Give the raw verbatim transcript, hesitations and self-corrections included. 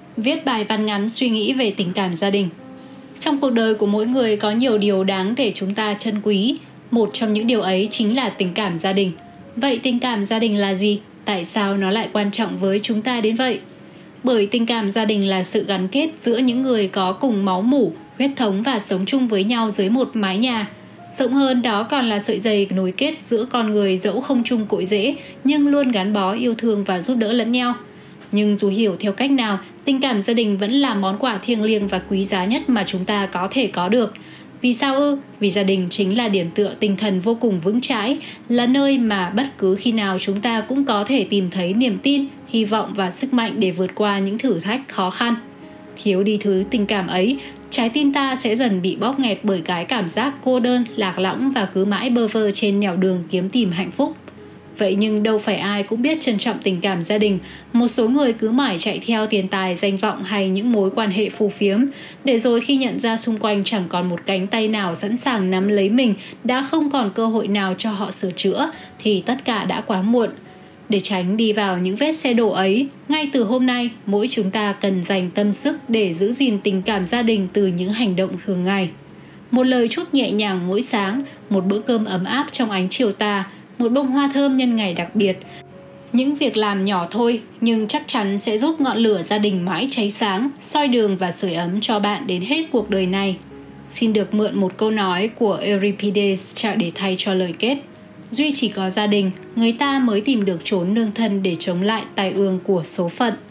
Viết bài văn ngắn suy nghĩ về tình cảm gia đình. Trong cuộc đời của mỗi người có nhiều điều đáng để chúng ta trân quý. Một trong những điều ấy chính là tình cảm gia đình. Vậy tình cảm gia đình là gì? Tại sao nó lại quan trọng với chúng ta đến vậy? Bởi tình cảm gia đình là sự gắn kết giữa những người có cùng máu mủ, huyết thống và sống chung với nhau dưới một mái nhà. Rộng hơn đó còn là sợi dây nối kết giữa con người dẫu không chung cội rễ nhưng luôn gắn bó yêu thương và giúp đỡ lẫn nhau. Nhưng dù hiểu theo cách nào, tình cảm gia đình vẫn là món quà thiêng liêng và quý giá nhất mà chúng ta có thể có được. Vì sao ư? Vì gia đình chính là điểm tựa tinh thần vô cùng vững chãi, là nơi mà bất cứ khi nào chúng ta cũng có thể tìm thấy niềm tin, hy vọng và sức mạnh để vượt qua những thử thách khó khăn. Thiếu đi thứ tình cảm ấy, trái tim ta sẽ dần bị bóp nghẹt bởi cái cảm giác cô đơn, lạc lõng và cứ mãi bơ vơ trên nẻo đường kiếm tìm hạnh phúc. Vậy nhưng đâu phải ai cũng biết trân trọng tình cảm gia đình. Một số người cứ mãi chạy theo tiền tài, danh vọng hay những mối quan hệ phù phiếm, để rồi khi nhận ra xung quanh chẳng còn một cánh tay nào sẵn sàng nắm lấy mình, đã không còn cơ hội nào cho họ sửa chữa, thì tất cả đã quá muộn. Để tránh đi vào những vết xe đổ ấy, ngay từ hôm nay, mỗi chúng ta cần dành tâm sức để giữ gìn tình cảm gia đình từ những hành động thường ngày. Một lời chúc nhẹ nhàng mỗi sáng, một bữa cơm ấm áp trong ánh chiều tà, một bông hoa thơm nhân ngày đặc biệt. Những việc làm nhỏ thôi nhưng chắc chắn sẽ giúp ngọn lửa gia đình mãi cháy sáng, soi đường và sưởi ấm cho bạn đến hết cuộc đời này. Xin được mượn một câu nói của Euripides để thay cho lời kết. Duy chỉ có gia đình, người ta mới tìm được chốn nương thân để chống lại tai ương của số phận.